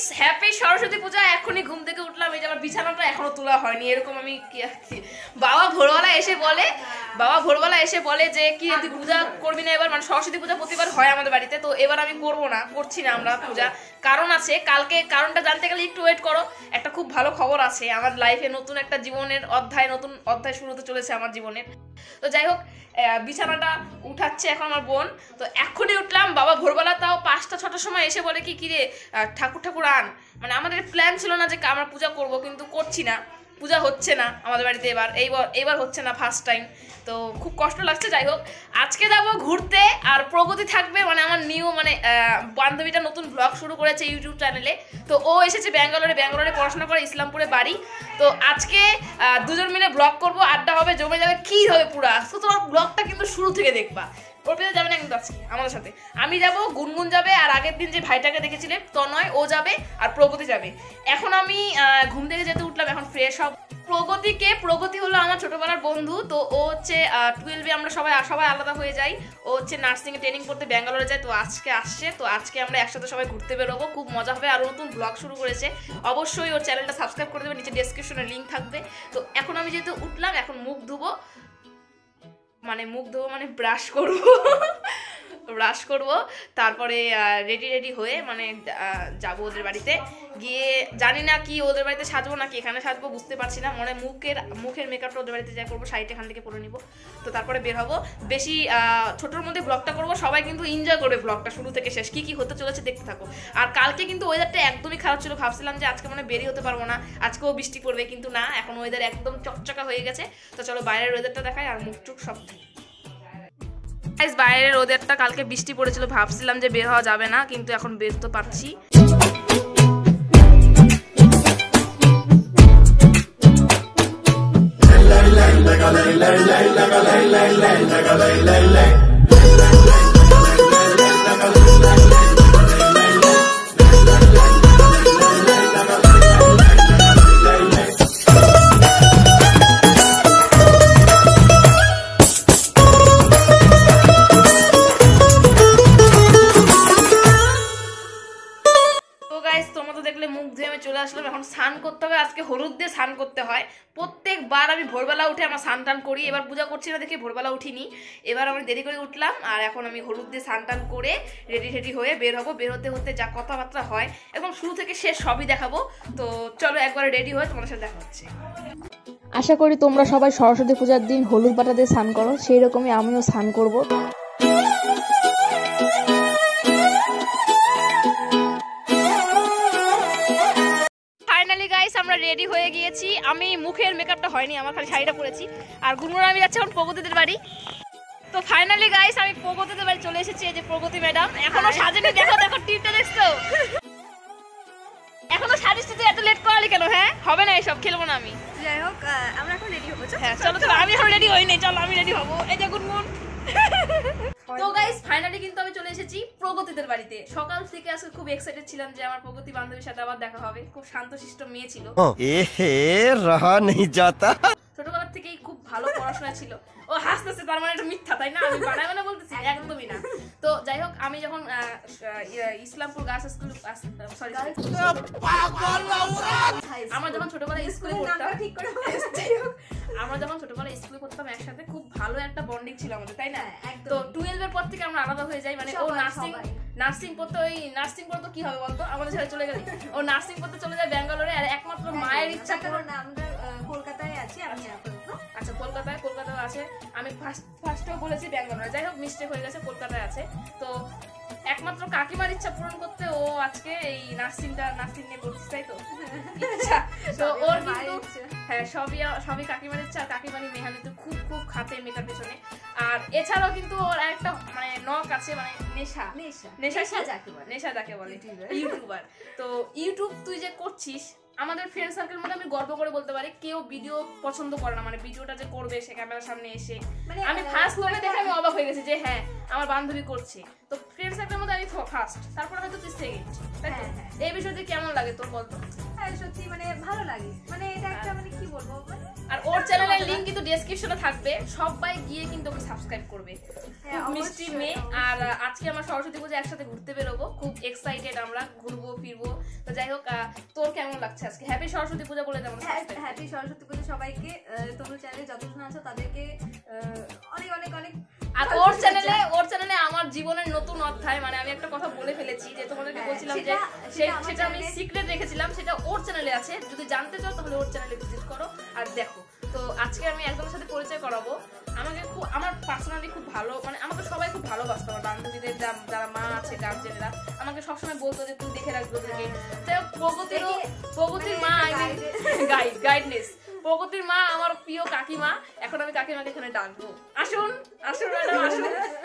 Happy Saraswati পূজা। এখনই ঘুম থেকে উঠলাম, এই যে আমার বিছানাটা এখনো তোলা হয়নি। এরকম আমি বাবা ভোরবেলা এসে বলে যে কি তুই পূজা করবি না এবার, মানে সরস্বতী পূজা প্রতিবার হয় আমাদের বাড়িতে, তো এবার আমি করছি না আমরা পূজা। কারণ আছে, কারণটা জানতে গেলে একটু ওয়েট করো। একটা খুব ভালো খবর আছে, আমার লাইফে নতুন একটা জীবনের নতুন অধ্যায় শুরু হতে চলেছে আমার জীবনের। তো যাই হোক, বিছানাটা উঠাচ্ছে এখন আমার বোন। তো এখনই উঠলাম, বাবা ভোরবেলা তাও 5টা-6টার সময় এসে বলে কি রে ঠাকুর আন। মানে আমাদের প্ল্যান ছিল না যে আমরা পূজা করব, কিন্তু করছি না, পূজা হচ্ছে না আমাদের বাড়িতে এবার হচ্ছে না, ফার্স্ট টাইম। তো খুব কষ্ট লাগছে। যাই হোক, আজকে যাবো ঘুরতে, আর প্রগতি থাকবে, মানে আমার বান্ধবীটা নতুন ব্লগ শুরু করেছে ইউটিউব চ্যানেলে। তো ও এসেছে ব্যাঙ্গালোরে পড়াশোনা করে, ইসলামপুরে বাড়ি। তো আজকে দুজন মিলে ব্লগ করবো, আড্ডা হবে, জমে যাবে, কি হবে পুরা। তো তোমার ব্লগটা কিন্তু শুরু থেকে দেখবা। ওর পেতে যাবে না কিন্তু আজকে আমাদের সাথে, আমি যাবো, গুনগুন যাবে, আর আগের দিন যে ভাইটাকে দেখেছিলে তনয় ও যাবে, আর প্রগতি যাবে। এখন আমি ঘুম থেকে যেতে উঠলাম, এখন ফ্রেশ হব। প্রগতি হলো আমার ছোটবেলার বন্ধু। তো ও হচ্ছে 12-এ আমরা সবাই আলাদা হয়ে যাই। ও হচ্ছে নার্সিং এ ট্রেনিং করতে ব্যাঙ্গালোরে যায়। তো আজকে আসছে, তো আজকে আমরা একসাথে সবাই ঘুরতে বেরোবো, খুব মজা হবে। আর নতুন ব্লগ শুরু করেছে, অবশ্যই ওর চ্যানেলটা সাবস্ক্রাইব করে দেবে, নিচে ডেসক্রিপশনে লিঙ্ক থাকবে। তো এখন আমি যেহেতু উঠলাম, এখন মুখ ধুবো, মানে ব্রাশ করবো, তারপরে রেডি হয়ে মানে যাবো ওদের বাড়িতে গিয়ে। জানি না কি ওদের বাড়িতে সাজবো নাকি এখানে সাজবো, বুঝতে পারছি না। মানে মুখের মেকআপটা ওদের বাড়িতে যা করবো, শাড়িটা এখান থেকে পরে নিবো। তো তারপরে বের হবো, বেশি ছোটোর মধ্যে ব্লগটা করবো, সবাই কিন্তু এনজয় করবে ব্লগটা শুরু থেকে শেষ, কি হতে চলেছে দেখতে থাকো। আর কালকে কিন্তু ওয়েদারটা একদমই খারাপ ছিল, ভাবছিলাম যে আজকে মানে বেরিয়ে হতে পারবো না, আজকেও বৃষ্টি পড়বে, কিন্তু না, এখন ওয়েদার একদম চকচকা হয়ে গেছে। তো চলো বাইরের ওয়েদারটা দেখাই, আর মুখ সব। বাইরের ওয়েদারটা, কালকে বৃষ্টি পড়েছিল, ভাবছিলাম যে বের হওয়া যাবে না, কিন্তু এখন বের তো পারছি। এখন স্নান করতে হবে, আজকে হলুদ দিয়ে স্নান করতে হয় প্রত্যেকবার। আমি ভোরবেলা উঠে আমার স্নান টান করি, এবার পূজা করছি না দেখে ভোরবেলা উঠিনি, এবার আমি দেরি করে উঠলাম। আর এখন আমি হলুদ দিয়ে স্নান টান করে রেডি হয়ে বের হবো। বের হতে যা কথাবার্তা হয় এবং শুরু থেকে শেষ সবই দেখাবো। তো চলো একবার রেডি হয়ে তোমাদের সাথে দেখা হচ্ছে। আশা করি তোমরা সবাই সরস্বতী পূজার দিন হলুদ বাটা দিয়ে স্নান করো, সেই রকমই আমিও স্নান করবো। আমরা রেডি হয়ে গিয়েছি, আমি মুখের মেকআপটা হয়নি, আমার খালি শাড়িটা পরেছি। আর গুনগুন আমি যাচ্ছি এখন প্রগতিদের বাড়ি। তো ফাইনালি গাইস আমি প্রগতিদের বাড়ি চলে এসেছি। এই যে প্রগতি ম্যাডাম এখনো সাজেনি, দেখো টিপটা দেখছো, এখনো সাজিস, তুই এত লেট করালি কেন? হ্যাঁ হবে না, এইসব খেলবো না আমি। যাই হোক আমরা এখন রেডি হবো। হ্যাঁ চলো, আমি এখন রেডি হইনি, চলো আমি রেডি হবো। এই যে গুনগুন। তো গাইস ফাইনালি কিন্তু আমি চলে এসেছি প্রগতিদের বাড়িতে। সকাল থেকে আজকে খুব এক্সাইটেড ছিলাম যে আমার প্রগতি বান্ধবীর সাথে আবার দেখা হবে। খুব শান্তশিষ্ট মেয়ে ছিল, রহা নেই যাতা। ছোটবেলা থেকেই খুব ভালো পড়াশোনা ছিল। ও হাসতেছে, তার মানে এটা মিথ্যা, তাই না? আমি বানায় মানে বলতেছি, একদমই না। তো যাই হোক, আমি যখন ইসলামপুর গার্লস স্কুল, সরি আমরা যখন ছোটবেলায় স্কুলে পড়তাম, আমরা যখন ছোটবেলায় স্কুলে পড়তাম একসাথে, খুব ভালো একটা বন্ডিং ছিল আমাদের, তাই না? তো 12 এর পর থেকে আমরা আলাদা হয়ে যাই। মানে ও নার্সিং পড়তে, ওই নার্সিং পড়তে কি হবে বলতো, আমাদের ছেড়ে চলে গেলি। ও নার্সিং পড়তে চলে যায় ব্যাঙ্গালোরে, আর একমাত্র মায়ের ইচ্ছা করে না। আমরা কলকাতায় আছি, আমি আচ্ছা কলকাতায় আছে। আমি ফার্স্টেও বলেছি ব্যাঙ্গালোরে, যাই হোক মিস্টেক হয়ে গেছে, কলকাতায় আছে। তো একমাত্র কাকিমার ইচ্ছা পূরণ করতে ও আজকে এই নার্সিং নিয়ে পড়ছে, তাই তো? তো ওর কিন্তু হ্যাঁ সবই কাকিমার ইচ্ছা। কাকিমানি মেহানিতে খুব খাতে মেয়েটার পেছনে। আর এছাড়াও কিন্তু ওর একটা মানে নক আছে, মানে নেশা যাকে বলে, ইউটিউবার। তো ইউটিউব তুই যে করছিস, আমাদের ফ্রেন্ড সার্কেল মধ্যে আমি গর্ব করে বলতে পারি, কেউ ভিডিও পছন্দ করে না, মানে ভিডিওটা যে করবে সে ক্যামেরার সামনে এসে। আমি ফার্স্ট লোকে দেখে আমি অবাক হয়ে গেছি যে হ্যাঁ আমার বান্ধবী করছে। তো ফ্রেন্ড সার্কেলের মধ্যে আমি ফার্স্ট, তারপর হয়তো তুই সেকেন্ড, তাই তো? এই বিষয়টি কেমন লাগে তোর বলতো? হ্যাঁ সত্যি মানে ভালো লাগে, মানে এটা একটা মানে কি বলবো। আর ওর চ্যানেলের লিংক কিন্তু ডেসক্রিপশনে থাকবে, সবাই গিয়ে কিন্তু ওকে সাবস্ক্রাইব করবে। মিষ্টি মেয়ে। আর আজকে আমরা সরস্বতী পূজা একসাথে ঘুরতে বেরোবো, খুব এক্সাইটেড, আমরা ঘুরবো ফিরবো। তো যাই হোক, তোর কেমন লাগছে আজকে? হ্যাপি সরস্বতী পূজা বলে দেবো। হ্যাপি সরস্বতী পূজা সবাইকে। তোমরা চ্যানেলে যতজন আছো তাদেরকে অনেক অনেক অনেক। আর ওর চ্যানেলে আমার জীবনের নতুন অধ্যায়, মানে আমি একটা কথা বলে ফেলেছি যে তোমাদেরকে বলছিলাম যে সেটা আমি সিক্রেট রেখেছিলাম, সেটা ওর চ্যানেলে আছে। যদি জানতে চাও তাহলে ওর চ্যানেলে ভিজিট করো আর দেখো। তো আজকে আমি একজনের সাথে পরিচয় করাবো। আমার পার্সোনালি খুব ভালো, মানে আমাকে সবাই খুব ভালোবাসতো। আমার বান্ধবীদের যারা মা আছে, গার্জেনেরা আমাকে সবসময় বলতো যে তুই দেখে রাখবো ওদেরকে। প্রগতির মা, গাইডনেস। প্রগতির মা আমার প্রিয় কাকিমা। এখন আমি কাকিমাকে এখানে ডাকবো। আসুন আসুন ম্যাডাম, আসুন।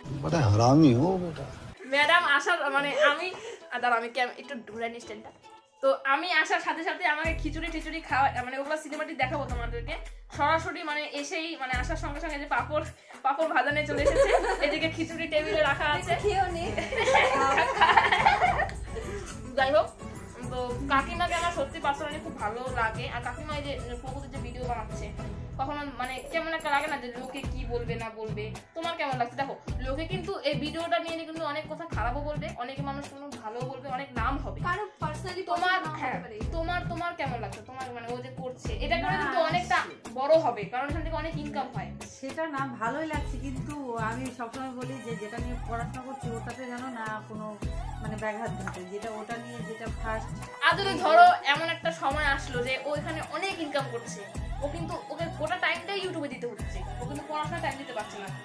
ম্যাডাম আসার মানে আমি একটু ঘুরাই নি স্ট্যান্ডটা। তো আমি আসার সাথে সাথে আমাকে খিচুড়ি খাওয়া, মানে ওগুলো সিনেমাটিক দেখাবো তোমাদেরকে সরাসরি। মানে এসেই মানে আসার সঙ্গে সঙ্গে যে পাপড় ভাজা নিয়ে চলে এসেছে, এদিকে খিচুড়ি টেবিলে রাখা আছে। যাই হোক, তো কাকিমাকে আমার সত্যি পার্সোনালি খুব ভালো লাগে। আর কাকিমা এই যে প্রকৃতির যে ভিডিও বানাচ্ছে, কখনো মানে কেমন একটা লাগে না যে লোকে কি বলবে না বলবে? তোমার কেমন লাগছে? দেখো, লোকে কিন্তু এই ভিডিওটা নিয়ে কিন্তু অনেক কথা খারাপও বলবে, অনেকে মানুষ কোনো ভালো বলবে, অনেক নাম হবে। কারণ পার্সোনালি তোমার কেমন লাগছে? তোমার মানে ও যে করছে এটা করে কিন্তু অনেকটা বড় হবে, কারণ এখান থেকে অনেক ইনকাম হয়। সেটা না ভালোই লাগছে, কিন্তু আমি সবসময় বলি যে যেটা নিয়ে পড়াশোনা করছি ওটাতে যেন না কোনো মানে ব্যাঘাত ঘটে, যেটা ওটা নিয়ে যেটা ফার্স্ট। আর যদি ধরো এমন একটা সময় আসলো যে ও এখানে অনেক ইনকাম করছে, ও কিন্তু ওকে গোটা টাইমটাই ইউটিউবে দিতে হচ্ছে, ও কিন্তু পড়াশোনা টাইম দিতে পারছে না।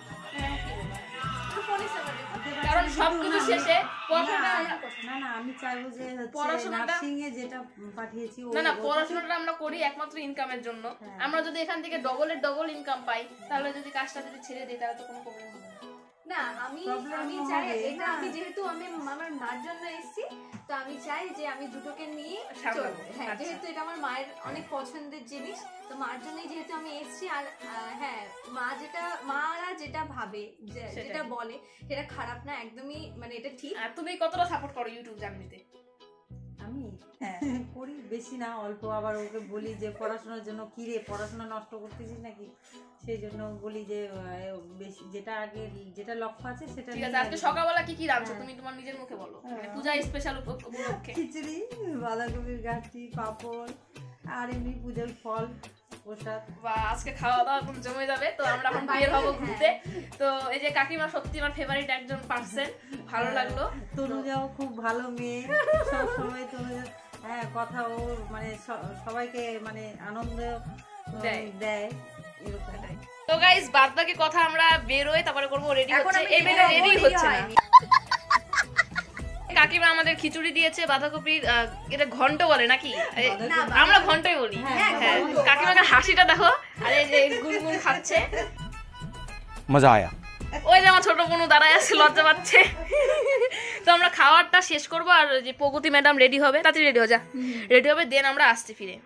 কারণ সবকিছু শেষে না আমি চাইবো যে নার্সিং এ যেটা পাঠিয়েছি না পড়াশোনাটা আমরা করি একমাত্র ইনকামের জন্য। আমরা যদি এখান থেকে ডবল ইনকাম পাই, তাহলে যদি কাজটা যদি ছেড়ে দিই তাহলে তো কোনো প্রবলেম হবে না। আমি চাই এটা, আমি যেহেতু আমি আমার মার জন্য এসেছি, তো আমি চাই যে আমি দুটোকে নিয়ে চলবো। হ্যাঁ, যেহেতু এটা আমার মায়ের অনেক পছন্দের জিনিস, তো মার জন্যই যেহেতু আমি এসেছি। আর হ্যাঁ, মারা যেটা ভাবে, যেটা বলে সেটা খারাপ না একদমই, মানে এটা ঠিক। আর তুমি কতটা সাপোর্ট করো ইউটিউব জার্নিতে? আমি করি, বেশি না, অল্প। আবার ওকে বলি যে পড়াশোনার জন্য কি রে, পড়াশোনা নষ্ট করতেছিস নাকি, সেই জন্য বলি যে বেশি যেটা লক্ষ্য আছে সেটা। ঠিক আছে, আজকে সকালবেলা কি রাঁধছো তুমি তোমার নিজের মুখে বলো, মানে পূজা স্পেশাল উপলক্ষে? খিচুড়ি, বাঁধাকপির গাঠি, পাঁপড় আর এমনি পূজার ফল প্রসাদ। বা আজকে খাওয়া দাওয়া একদম জমে যাবে। তো আমরা এখন বের হবো ঘুরতে। তো এই যে কাকিমা সত্যি আমার ফেভারিট একজন পার্সন, ভালো লাগলো। তনুজাও খুব ভালো মেয়ে, সব সময় তনুজা কথা ও মানে সবাইকে মানে আনন্দ দেয় এরকম। তো গাইস, বাদ বাকি কথা আমরা বেরোই তারপরে করবো। রেডি হচ্ছে, এই বেলা রেডি হচ্ছে না। কাকিমা আমাদের খিচুড়ি দিয়েছে বাঁধাকপির, এটা ঘন্ট বলে নাকি? আমরা ঘন্টই বলি। হ্যাঁ, কাকিমাকে হাসিটা দেখো, আরে যে গুনগুন খাচ্ছে, মজা আয়া। ওই যে আমার ছোট বোনও দাঁড়ায় আছে, লজ্জা পাচ্ছে। তো আমরা খাওয়ারটা শেষ করবো, আর যে প্রগতি ম্যাডাম রেডি হবে, তাড়াতাড়ি রেডি হয়ে যা, রেডি হবে, দেন আমরা আসতে ফিরে।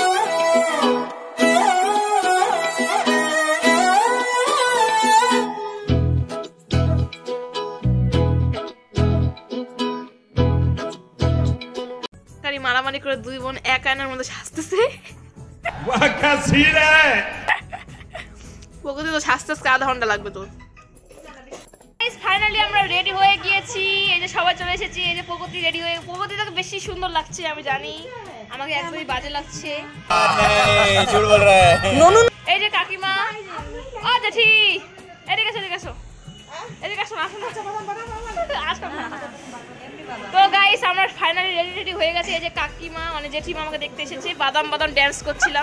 মারামারি করে দুই বোন এক আয়নার মধ্যে সাজতেছে। প্রগতি তো সাজতে আধা ঘন্টা লাগবে তোর। ফাইনালি আমরা রেডি হয়ে গিয়েছি, এই যে সবাই চলে এসেছি। এই যে প্রগতি রেডি হয়ে, প্রগতি তোকে বেশি সুন্দর লাগছে আমি জানি, আমাকে একদমই বাজে লাগছে। এই যে কাকিমা, ও জেঠি, এদিকে এসো, এদিকে আসো, তো গাইস আমরা ফাইনালি রেডি হয়ে গেছি। এই যে কাকিমা মানে জেঠিমা আমাকে দেখতে এসেছে, বাদাম ড্যান্স করছিলাম।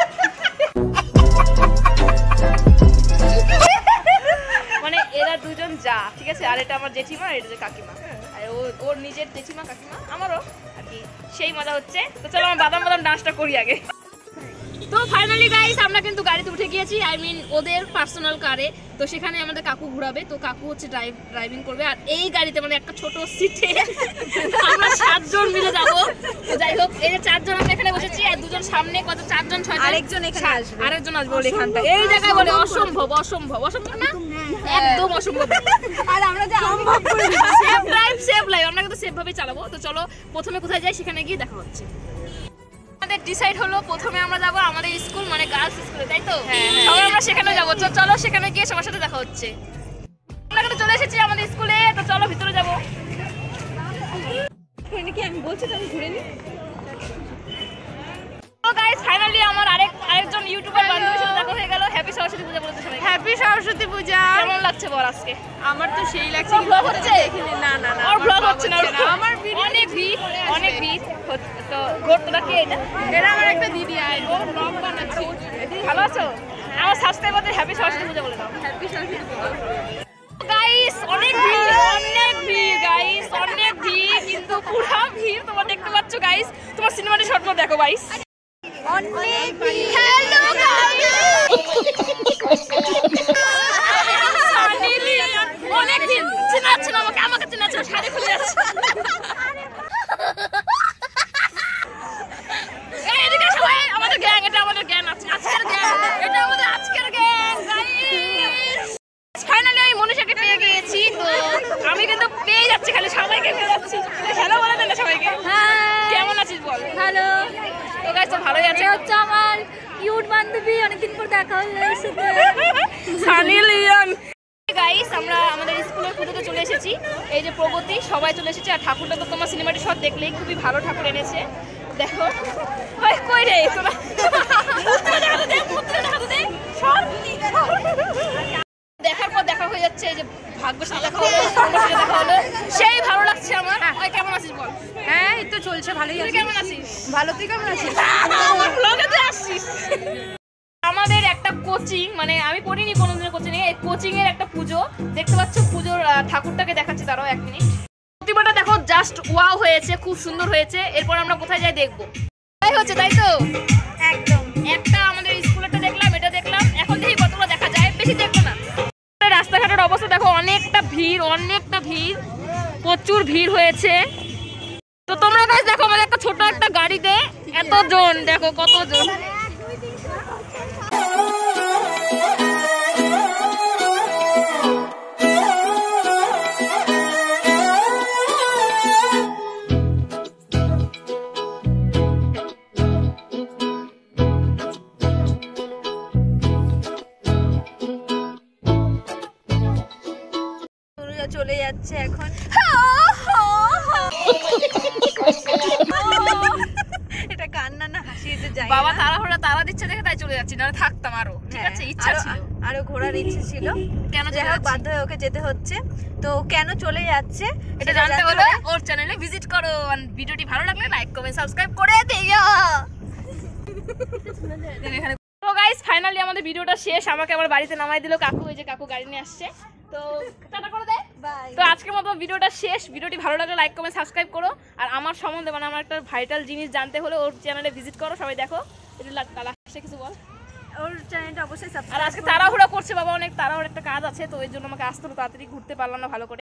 মানে এরা দুজন যা, ঠিক আছে, আর এটা আমার জেঠিমা, আর এটা যে কাকিমা, আর ওর নিজের জেঠিমা কাকিমা, আমারও আর কি সেই মজা হচ্ছে। তো চলো আমরা বাদাম ডান্সটা করি আগে। তো ফাইনালি গাইস আমরা কিন্তু গাড়িতে উঠে গিয়েছি, আই মিন ওদের পার্সোনাল কারে। তো সেখানে আমাদের কাকু ঘুরাবে, তো কাকু হচ্ছে ড্রাইভিং করবে। আর এই গাড়িতে মানে একটা ছোট সিটে আমরা 7 জন মিলে যাবো। তো যাই হোক, এই যে 4 জন আমরা এখানে বসেছি, আর 2 জন সামনে, কত 4 জন 6 জন, আরেকজন এখানে আসবে, আরেকজন আসবে বলে এখানটা। এই জায়গায় বলে অসম্ভব না, একদম অসম্ভব। আর আমরা যে সম্ভব করে সেভ লাইভ আমরা কিন্তু সেভ ভাবে চালাবো। তো চলো প্রথমে কোথায় যাই, সেখানে গিয়ে দেখা হচ্ছে। আমাদের ডিসাইড হলো প্রথমে আমরা যাবো আমাদের স্কুল, মানে গার্লস স্কুলে, তাই তো? সবাই আমরা সেখানে যাবো। তো চলো সেখানে গিয়ে সবার সাথে দেখা হচ্ছে। আমরা কিন্তু চলে এসেছি আমাদের স্কুলে, তো চলো ভিতরে যাবো। বলছি তো আমি ঘুরে নি। তো গাইস ফাইনালি আমার আরেকজন ইউটিউবার বান্ধবীর সাথে দেখা হয়ে গেল। হ্যাপি সরস্বতী পূজা বলতে সবাই। হ্যাপি সরস্বতী পূজা। কেমন লাগছে বল আজকে? আমার তো সেই লাগছে। ব্লগ হচ্ছে? না না না আর ব্লগ হচ্ছে না। আমার অনেক ভিড় তো ঘটনা কি এটা? এরা আমার একটা দিদি আয় ও ব্লগ বানাচ্ছে। ভালো আছো? আমার সাবস্ক্রাইবারদের হ্যাপি সরস্বতী পূজা বলে দাও। হ্যাপি সরস্বতী পূজা। গাইস অনেক ভিড় গাইস, অনেক ভিড়, কিন্তু পুরো ভিড় তোমরা দেখতে পাচ্ছ গাইস। তোমার সিনেমাটি শর্টটা দেখো গাইস। অনেক হ্যালো গাইস, অনেক ভিড়। চেনাচ্ছ না আমাকে চেনাচ্ছ, শাড়ি খুলে যাচ্ছে। এদিকে সবাই আমাদের গ্যাং, এটা আমাদের গ্যাং, আজকের গ্যাং, এটা আমাদের আজকের গ্যাং গাইস। ফাইনালি আমি মনীষাকে পেয়ে গিয়েছি, তো আমি কিন্তু পেয়ে যাচ্ছি, খালি সবাইকে পেয়ে যাচ্ছি। হ্যালো বলে দেন সবাইকে। কেমন আছিস বল? ভালো। তো গাইস তো ভালোই আছে। হচ্ছে আমার কিউট বান্ধবী, অনেকদিন পর দেখা হলো এর সাথে। সানি লিওন। গাইস আমরা আমাদের স্কুলের পুজোতে চলে এসেছি। এই যে প্রগতি সবাই চলে এসেছে। আর ঠাকুরটা তো তোমার সিনেমাটি সব দেখলেই, খুবই ভালো ঠাকুর এনেছে। দেখো ওই কই রে তোরা, দেখার পর দেখা হয়ে যাচ্ছে। এই যে ভাগ্যশালী দেখা হলো, দেখা হলো, সেই ভালো লাগছে আমার। ওই কেমন আছিস বল? হ্যাঁ এই তো চলছে, ভালোই তুই আছে। কেমন আছিস? ভালো, তুই কেমন আছিস? আমার ব্লগে তুই আসছিস। আমাদের একটা কোচিং, মানে আমি পড়িনি কোনোদিনের কোচিং এ, এই কোচিং এর একটা পুজো দেখতে পাচ্ছ। পুজোর ঠাকুরটাকে দেখাচ্ছি, তারাও 1 মিনিট। প্রতিমাটা দেখো, জাস্ট ওয়াও হয়েছে, খুব সুন্দর হয়েছে। এরপর আমরা কোথায় যাই দেখবো, তাই হচ্ছে, তাই তো? একদম। একটা আমাদের স্কুলেরটা দেখলাম, এটা দেখলাম, এখন দেখি কতগুলো দেখা যায়, বেশি দেখবো না। রাস্তাঘাটের অবস্থা দেখো, অনেকটা ভিড়, প্রচুর ভিড় হয়েছে। তো তোমরা গাইস দেখো, আমাদের একটা ছোট একটা গাড়িতে এতজন, দেখো কতজন। চলে যাচ্ছে এখন। এটা কান্না না হাসি, এটা যায় না। বাবা তারা দিচ্ছে দেখে তাই চলে যাচ্ছি, না থাকতাম আরো। ঠিক আছে, ইচ্ছা ছিল, আরো ঘোরার ইচ্ছে ছিল। কেন যাই হোক বাধ্য হয়ে ওকে যেতে হচ্ছে। তো কেন চলে যাচ্ছে এটা জানতে হলে ওর চ্যানেলে ভিজিট করো। আর ভিডিওটি ভালো লাগলে লাইক কমেন্ট সাবস্ক্রাইব করে দিও। তো গাইস ফাইনালি আমাদের ভিডিওটা শেষ। আমাকে আমার বাড়িতে নামাই দিল কাকু, এই যে কাকু গাড়ি নিয়ে আসছে। তো টাটা করে দে। বাই। তো আজকের মতো ভিডিওটা শেষ। ভিডিওটি ভালো লাগলে লাইক কমেন্ট সাবস্ক্রাইব করো। আর আমার সম্বন্ধে, মানে আমার একটা ভাইটাল জিনিস জানতে হলে ওর চ্যানেলে ভিজিট করো, সবাই দেখো। লাস্টে কিছু বল। ওর চ্যানেলটা অবশ্যই আর সাবস্ক্রাইব। আজকে তাড়াহুড়া করছে বাবা, অনেক তাড়াহুড়া একটা কাজ আছে, তো ওই জন্য আমাকে আসতে হলো, তাড়াতাড়ি ঘুরতে পারলাম না ভালো করে।